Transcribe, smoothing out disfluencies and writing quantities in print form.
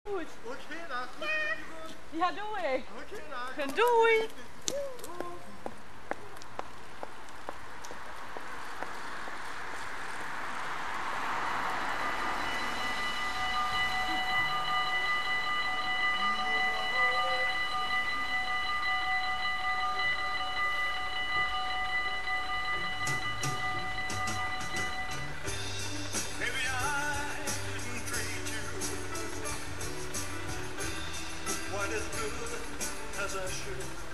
Goed. Oké, nou goed. Ja, doe ik. Oké, nou. Doei. Maybe I didn't treat you quite as good as I should.